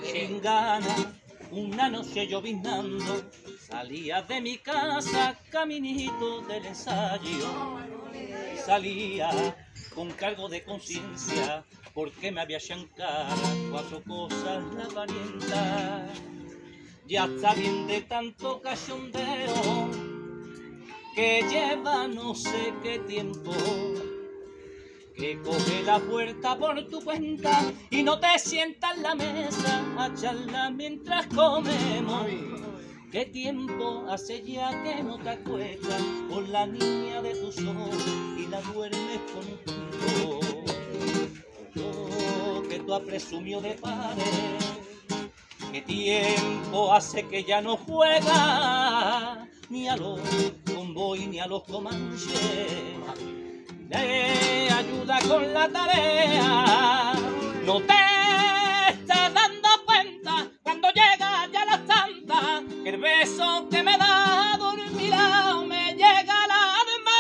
sin ganas, una noche lloviznando, salía de mi casa caminito del ensayo. Salía con cargo de conciencia, porque me había chancado 4 cosas la parienta. Ya está bien de tanto cachondeo, que lleva no sé qué tiempo, que coge la puerta por tu cuenta y no te sientas en la mesa a charlar mientras comemos. ¿Qué tiempo hace ya que no te acuestas con la niña de tus ojos y la duermes contigo? Oh, que tú has presumido de padre, ¿qué tiempo hace que ya no juega ni a los convoy ni a los comanches? Le ayuda con la tarea, no te estás dando cuenta cuando llega ya las tantas, que el beso que me da dormirado me llega al alma.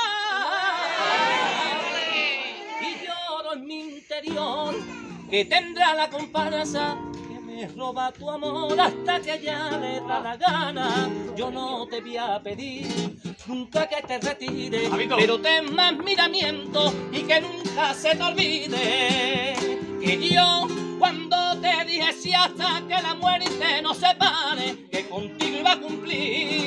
Y lloro en mi interior que tendrá la comparsa que me roba tu amor hasta que ya le da la gana. Yo no te voy a pedir nunca que te retires, pero ten más miramiento y que nunca se te olvide que yo cuando te dije si hasta que la muerte nos separe, que contigo iba a cumplir.